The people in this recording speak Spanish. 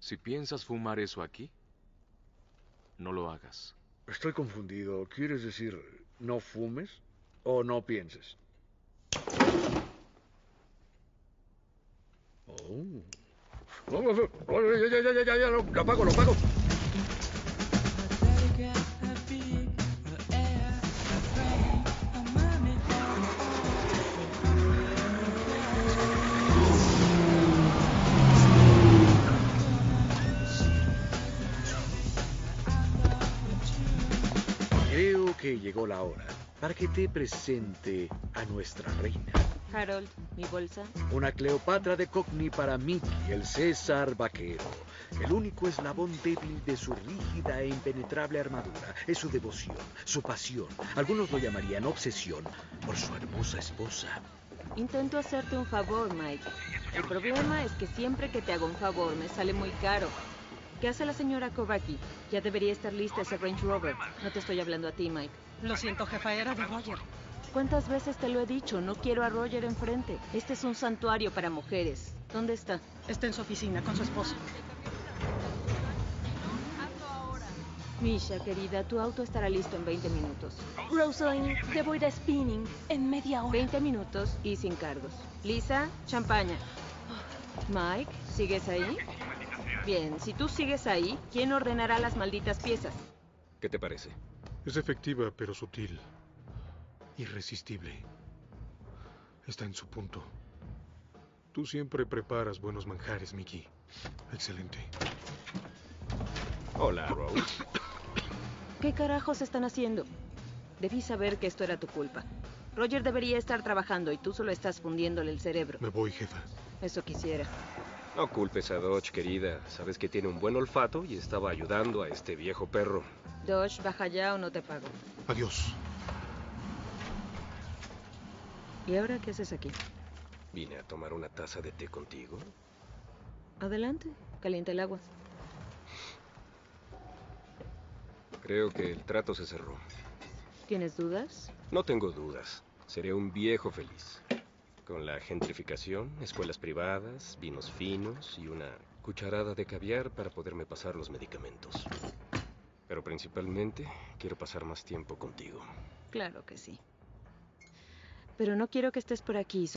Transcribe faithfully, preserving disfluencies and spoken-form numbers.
Si piensas fumar eso aquí, no lo hagas. Estoy confundido. ¿Quieres decir no fumes o no pienses? Oh. Oh, oh, oh, ya, ya, ya, ya, ya, ya, lo, lo apago, lo apago. Creo que llegó la hora para que te presente a nuestra reina. Harold, mi bolsa. Una Cleopatra de Cockney para Mickey, el César vaquero. El único eslabón débil de su rígida e impenetrable armadura es su devoción, su pasión. Algunos lo llamarían obsesión por su hermosa esposa. Intento hacerte un favor, Mike. El problema es que siempre que te hago un favor me sale muy caro. ¿Qué hace la señora Kovacki? Ya debería estar lista ese Range Rover. No te estoy hablando a ti, Mike. Lo siento, jefa, era de Roger. ¿Cuántas veces te lo he dicho? No quiero a Roger enfrente. Este es un santuario para mujeres. ¿Dónde está? Está en su oficina con su esposo. Misha, querida, tu auto estará listo en veinte minutos. Rosalind, debo ir a spinning en media hora. veinte minutos y sin cargos. Lisa, champaña. Mike, ¿sigues ahí? Bien, si tú sigues ahí, ¿quién ordenará las malditas piezas? ¿Qué te parece? Es efectiva, pero sutil. Irresistible. Está en su punto. Tú siempre preparas buenos manjares, Mickey. Excelente. Hola, Rose. ¿Qué carajos están haciendo? Debí saber que esto era tu culpa. Roger debería estar trabajando y tú solo estás fundiéndole el cerebro. Me voy, jefa. Eso quisiera. No culpes a Dodge, querida. Sabes que tiene un buen olfato y estaba ayudando a este viejo perro. Dodge, baja ya o no te pago. Adiós. ¿Y ahora qué haces aquí? Vine a tomar una taza de té contigo. Adelante, calienta el agua. Creo que el trato se cerró. ¿Tienes dudas? No tengo dudas. Seré un viejo feliz. Con la gentrificación, escuelas privadas, vinos finos y una cucharada de caviar para poderme pasar los medicamentos. Pero principalmente, quiero pasar más tiempo contigo. Claro que sí. Pero no quiero que estés por aquí